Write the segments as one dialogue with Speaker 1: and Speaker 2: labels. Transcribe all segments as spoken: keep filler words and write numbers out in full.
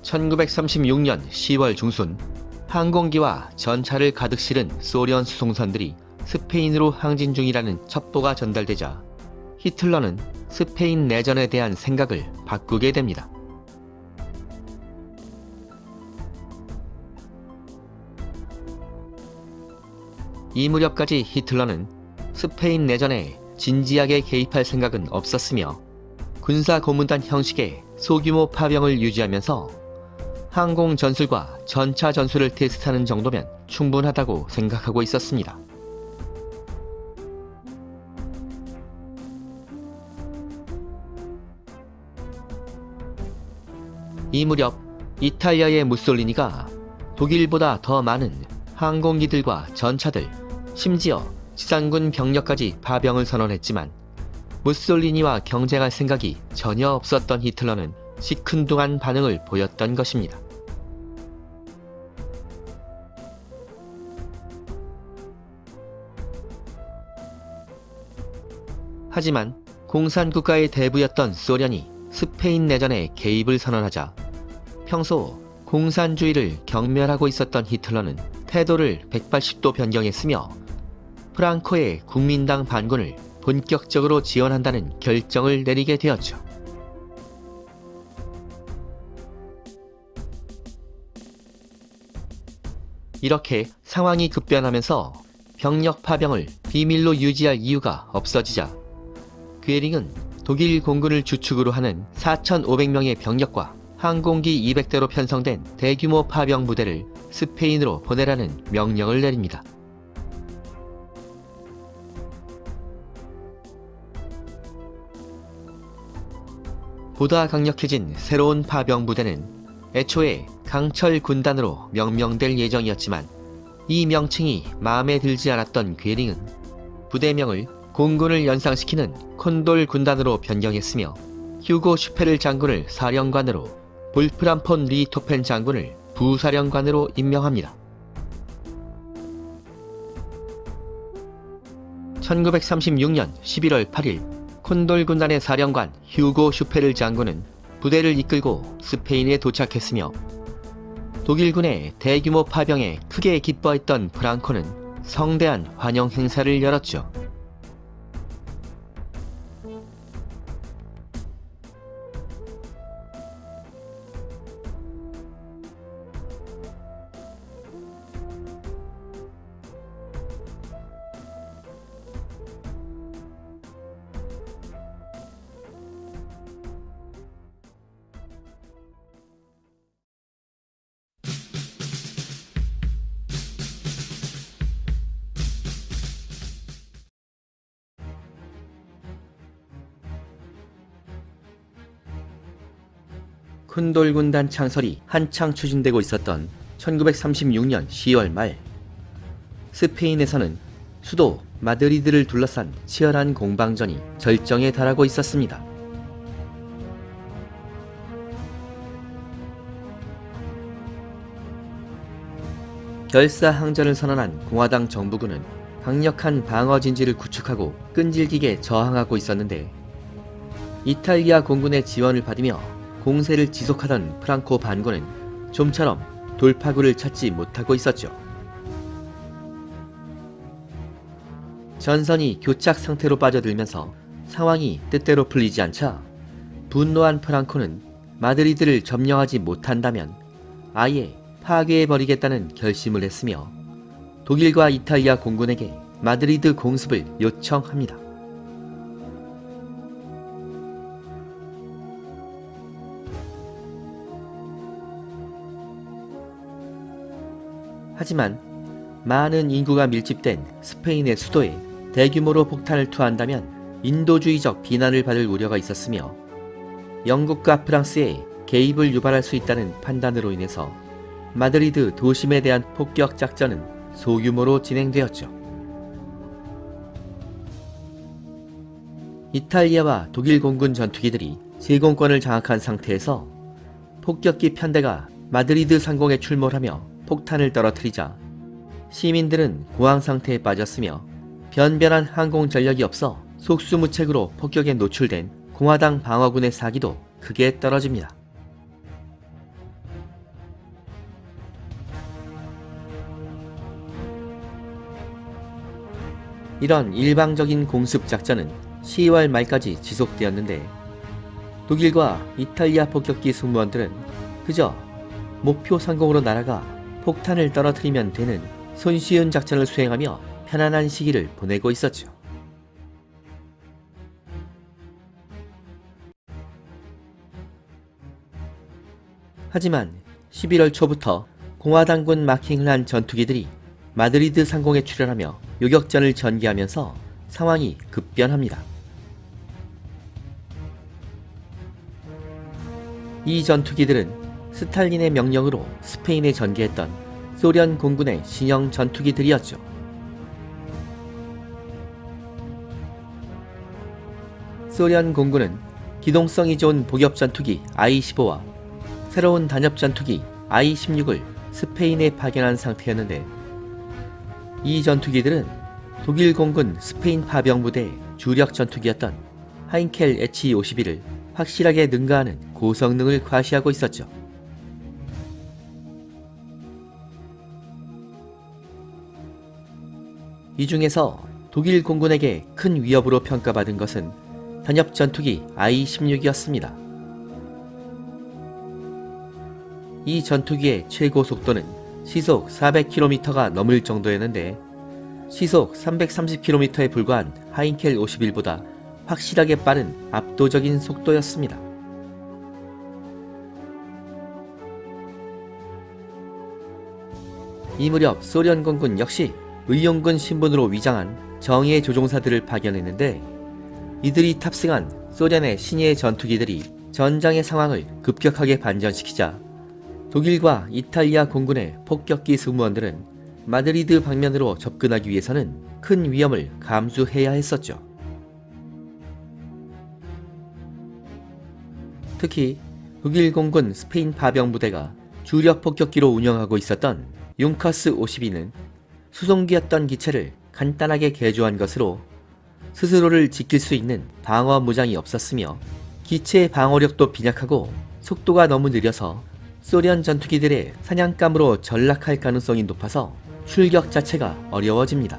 Speaker 1: 천구백삼십육 년 시월 중순 항공기와 전차를 가득 실은 소련 수송선들이 스페인으로 항진 중이라는 첩보가 전달되자 히틀러는 스페인 내전에 대한 생각을 바꾸게 됩니다. 이 무렵까지 히틀러는 스페인 내전에 진지하게 개입할 생각은 없었으며 군사고문단 형식의 소규모 파병을 유지하면서 항공 전술과 전차 전술을 테스트하는 정도면 충분하다고 생각하고 있었습니다. 이 무렵 이탈리아의 무솔리니가 독일보다 더 많은 항공기들과 전차들, 심지어 지상군 병력까지 파병을 선언했지만 무솔리니와 경쟁할 생각이 전혀 없었던 히틀러는 시큰둥한 반응을 보였던 것입니다. 하지만 공산국가의 대부였던 소련이 스페인 내전에 개입을 선언하자 평소 공산주의를 경멸하고 있었던 히틀러는 태도를 백팔십 도 변경했으며 프랑코의 국민당 반군을 본격적으로 지원한다는 결정을 내리게 되었죠. 이렇게 상황이 급변하면서 병력 파병을 비밀로 유지할 이유가 없어지자 괴링은 독일 공군을 주축으로 하는 사천오백 명의 병력과 항공기 이백 대로 편성된 대규모 파병 부대를 스페인으로 보내라는 명령을 내립니다. 보다 강력해진 새로운 파병 부대는 애초에 강철 군단으로 명명될 예정이었지만 이 명칭이 마음에 들지 않았던 괴링은 부대명을 공군을 연상시키는 콘돌 군단으로 변경했으며 휴고 슈페를 장군을 사령관으로, 볼프람 폰 리토펜 장군을 부사령관으로 임명합니다. 천구백삼십육 년 십일월 팔일 콘돌 군단의 사령관 휴고 슈페를 장군은 부대를 이끌고 스페인에 도착했으며 독일군의 대규모 파병에 크게 기뻐했던 프랑코는 성대한 환영 행사를 열었죠. 콘돌 군단 창설이 한창 추진되고 있었던 천구백삼십육 년 시월 말 스페인에서는 수도 마드리드를 둘러싼 치열한 공방전이 절정에 달하고 있었습니다. 결사항전을 선언한 공화당 정부군은 강력한 방어 진지를 구축하고 끈질기게 저항하고 있었는데 이탈리아 공군의 지원을 받으며 공세를 지속하던 프랑코 반군은 좀처럼 돌파구를 찾지 못하고 있었죠. 전선이 교착 상태로 빠져들면서 상황이 뜻대로 풀리지 않자 분노한 프랑코는 마드리드를 점령하지 못한다면 아예 파괴해버리겠다는 결심을 했으며 독일과 이탈리아 공군에게 마드리드 공습을 요청합니다. 하지만 많은 인구가 밀집된 스페인의 수도에 대규모로 폭탄을 투하한다면 인도주의적 비난을 받을 우려가 있었으며 영국과 프랑스의 개입을 유발할 수 있다는 판단으로 인해서 마드리드 도심에 대한 폭격 작전은 소규모로 진행되었죠. 이탈리아와 독일 공군 전투기들이 제공권을 장악한 상태에서 폭격기 편대가 마드리드 상공에 출몰하며 폭탄을 떨어뜨리자 시민들은 공황 상태에 빠졌으며 변변한 항공 전력이 없어 속수무책으로 폭격에 노출된 공화당 방어군의 사기도 크게 떨어집니다. 이런 일방적인 공습 작전은 시월 말까지 지속되었는데 독일과 이탈리아 폭격기 승무원들은 그저 목표 상공으로 날아가 폭탄을 떨어뜨리면 되는 손쉬운 작전을 수행하며 편안한 시기를 보내고 있었죠. 하지만 십일월 초부터 공화당군 마킹을 한 전투기들이 마드리드 상공에 출현하며 요격전을 전개하면서 상황이 급변합니다. 이 전투기들은 스탈린의 명령으로 스페인에 전개했던 소련 공군의 신형 전투기들이었죠. 소련 공군은 기동성이 좋은 복엽 전투기 아이 십오와 새로운 단엽 전투기 아이 십육을 스페인에 파견한 상태였는데 이 전투기들은 독일 공군 스페인 파병부대의 주력 전투기였던 하인켈 에이치 오십일을 확실하게 능가하는 고성능을 과시하고 있었죠. 이 중에서 독일 공군에게 큰 위협으로 평가받은 것은 단엽 전투기 아이 십육이었습니다. 이 전투기의 최고 속도는 시속 사백 킬로미터가 넘을 정도였는데 시속 삼백삼십 킬로미터에 불과한 하인켈 오십일보다 확실하게 빠른 압도적인 속도였습니다. 이 무렵 소련 공군 역시 의용군 신분으로 위장한 정예 조종사들을 파견했는데 이들이 탑승한 소련의 신예 전투기들이 전장의 상황을 급격하게 반전시키자 독일과 이탈리아 공군의 폭격기 승무원들은 마드리드 방면으로 접근하기 위해서는 큰 위험을 감수해야 했었죠. 특히 독일 공군 스페인 파병부대가 주력 폭격기로 운영하고 있었던 융커스 오십이는 수송기였던 기체를 간단하게 개조한 것으로 스스로를 지킬 수 있는 방어 무장이 없었으며 기체의 방어력도 빈약하고 속도가 너무 느려서 소련 전투기들의 사냥감으로 전락할 가능성이 높아서 출격 자체가 어려워집니다.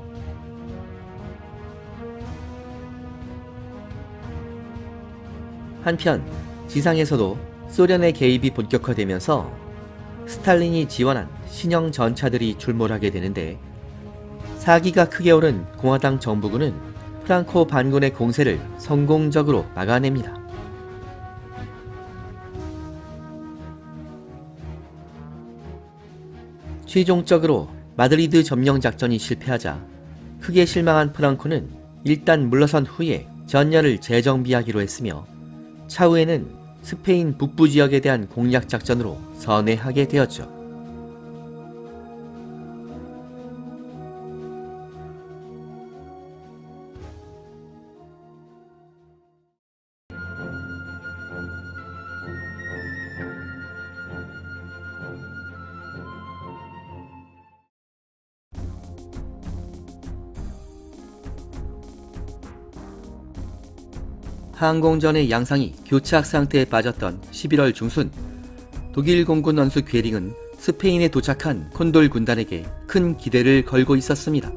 Speaker 1: 한편 지상에서도 소련의 개입이 본격화되면서 스탈린이 지원한 신형 전차들이 출몰하게 되는데 사기가 크게 오른 공화당 정부군은 프랑코 반군의 공세를 성공적으로 막아냅니다. 최종적으로 마드리드 점령 작전이 실패하자 크게 실망한 프랑코는 일단 물러선 후에 전열을 재정비하기로 했으며 차후에는 스페인 북부 지역에 대한 공략 작전으로 선회하게 되었죠. 항공전의 양상이 교착 상태에 빠졌던 십일월 중순, 독일 공군 원수 괴링은 스페인에 도착한 콘돌 군단에게 큰 기대를 걸고 있었습니다.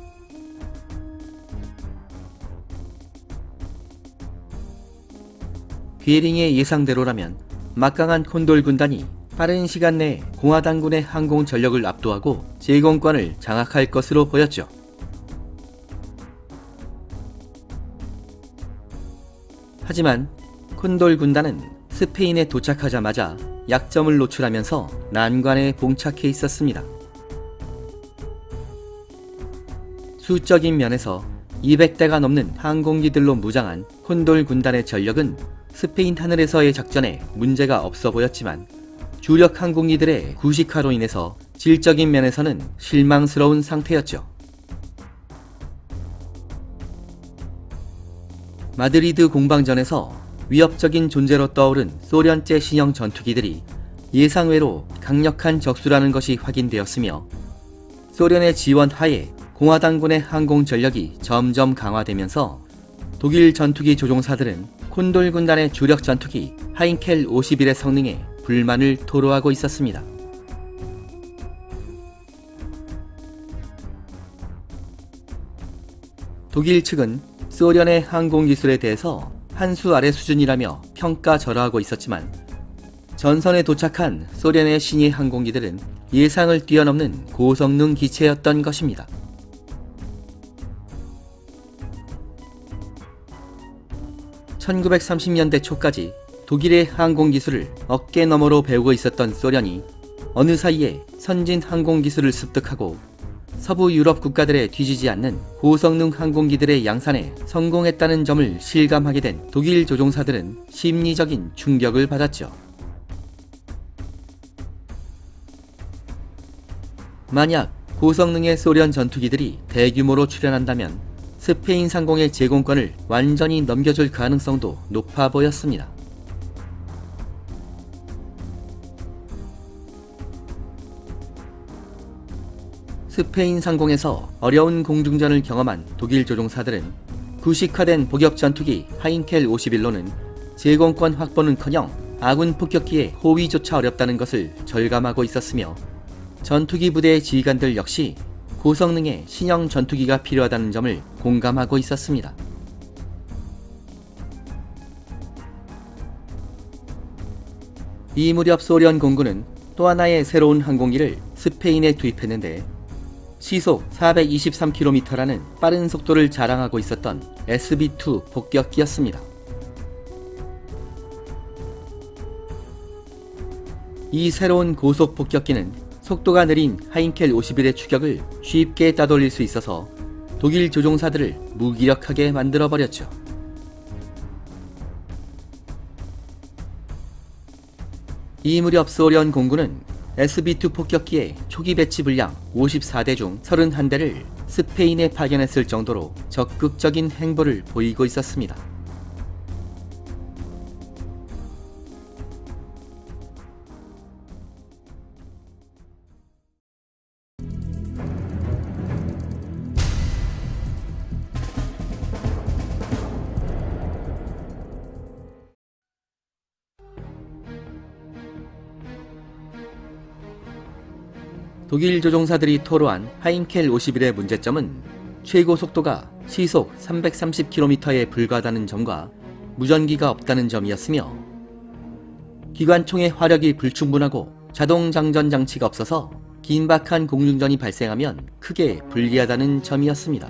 Speaker 1: 괴링의 예상대로라면 막강한 콘돌 군단이 빠른 시간 내에 공화당군의 항공 전력을 압도하고 제공권을 장악할 것으로 보였죠. 하지만 콘돌 군단은 스페인에 도착하자마자 약점을 노출하면서 난관에 봉착해 있었습니다. 수적인 면에서 이백 대가 넘는 항공기들로 무장한 콘돌 군단의 전력은 스페인 하늘에서의 작전에 문제가 없어 보였지만 주력 항공기들의 구식화로 인해서 질적인 면에서는 실망스러운 상태였죠. 마드리드 공방전에서 위협적인 존재로 떠오른 소련제 신형 전투기들이 예상외로 강력한 적수라는 것이 확인되었으며 소련의 지원 하에 공화당군의 항공 전력이 점점 강화되면서 독일 전투기 조종사들은 콘돌 군단의 주력 전투기 하인켈 오십일의 성능에 불만을 토로하고 있었습니다. 독일 측은 소련의 항공기술에 대해서 한 수 아래 수준이라며 평가절하하고 있었지만 전선에 도착한 소련의 신의 항공기들은 예상을 뛰어넘는 고성능 기체였던 것입니다. 천구백삼십 년대 초까지 독일의 항공기술을 어깨너머로 배우고 있었던 소련이 어느 사이에 선진 항공기술을 습득하고 서부 유럽 국가들에 뒤지지 않는 고성능 항공기들의 양산에 성공했다는 점을 실감하게 된 독일 조종사들은 심리적인 충격을 받았죠. 만약 고성능의 소련 전투기들이 대규모로 출현한다면 스페인 상공의 제공권을 완전히 넘겨줄 가능성도 높아 보였습니다. 스페인 상공에서 어려운 공중전을 경험한 독일 조종사들은 구식화된 복엽 전투기 하인켈 오십일로는 제공권 확보는커녕 아군 폭격기의 호위조차 어렵다는 것을 절감하고 있었으며 전투기 부대의 지휘관들 역시 고성능의 신형 전투기가 필요하다는 점을 공감하고 있었습니다. 이 무렵 소련 공군은 또 하나의 새로운 항공기를 스페인에 투입했는데 시속 사백이십삼 킬로미터라는 빠른 속도를 자랑하고 있었던 에스비 투 폭격기였습니다. 이 새로운 고속 폭격기는 속도가 느린 하인켈 오십일의 추격을 쉽게 따돌릴 수 있어서 독일 조종사들을 무기력하게 만들어버렸죠. 이 무렵 소련 공군은 에스비 투 폭격기의 초기 배치 분량 오십사 대 중 삼십일 대를 스페인에 파견했을 정도로 적극적인 행보를 보이고 있었습니다. 독일 조종사들이 토로한 하인켈 오십일의 문제점은 최고 속도가 시속 삼백삼십 킬로미터에 불과하다는 점과 무전기가 없다는 점이었으며 기관총의 화력이 불충분하고 자동 장전 장치가 없어서 긴박한 공중전이 발생하면 크게 불리하다는 점이었습니다.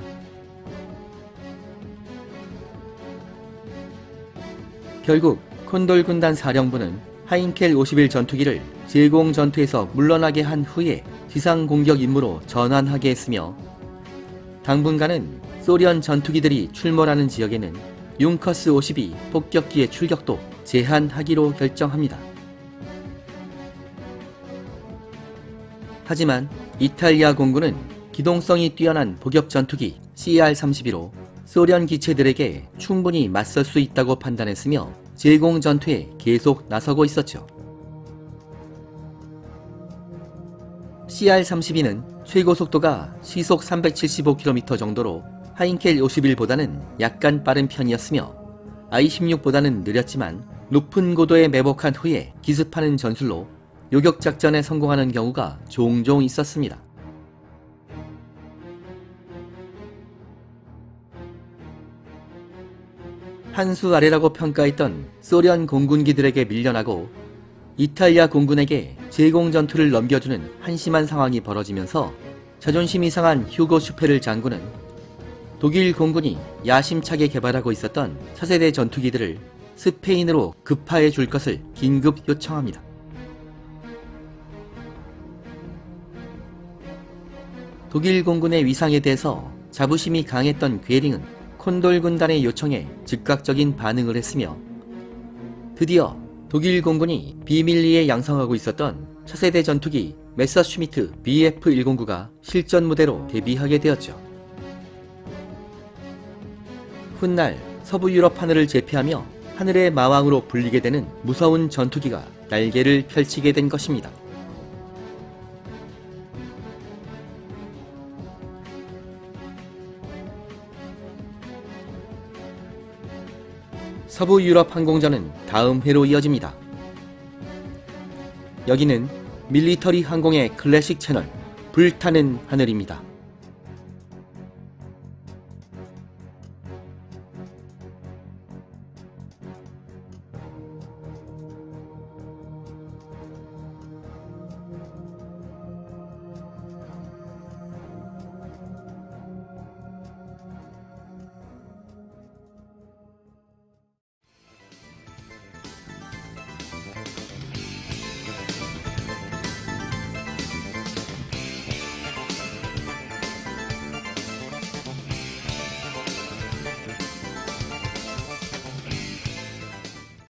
Speaker 1: 결국 콘돌 군단 사령부는 하인켈 오십일 전투기를 제공 전투에서 물러나게 한 후에 지상 공격 임무로 전환하게 했으며 당분간은 소련 전투기들이 출몰하는 지역에는 융커스 오십이 폭격기의 출격도 제한하기로 결정합니다. 하지만 이탈리아 공군은 기동성이 뛰어난 복엽 전투기 씨알 삼십이로 소련 기체들에게 충분히 맞설 수 있다고 판단했으며 제공 전투에 계속 나서고 있었죠. 씨알 삼십이는 최고 속도가 시속 삼백칠십오 킬로미터 정도로 하인켈 오십일보다는 약간 빠른 편이었으며 아이 십육보다는 느렸지만 높은 고도에 매복한 후에 기습하는 전술로 요격작전에 성공하는 경우가 종종 있었습니다. 한 수 아래라고 평가했던 소련 공군기들에게 밀려나고 이탈리아 공군에게 제공 전투를 넘겨주는 한심한 상황이 벌어지면서 자존심이 상한 휴고 슈페를 장군은 독일 공군이 야심차게 개발하고 있었던 차세대 전투기들을 스페인으로 급파해 줄 것을 긴급 요청합니다. 독일 공군의 위상에 대해서 자부심이 강했던 괴링은 콘돌 군단의 요청에 즉각적인 반응을 했으며 드디어 독일 공군이 비밀리에 양성하고 있었던 차세대 전투기 메서슈미트 비에프 백구가 실전 무대로 데뷔하게 되었죠. 훗날 서부 유럽 하늘을 제패하며 하늘의 마왕으로 불리게 되는 무서운 전투기가 날개를 펼치게 된 것입니다. 서부 유럽 항공전은 다음 회로 이어집니다. 여기는 밀리터리 항공의 클래식 채널 불타는 하늘입니다.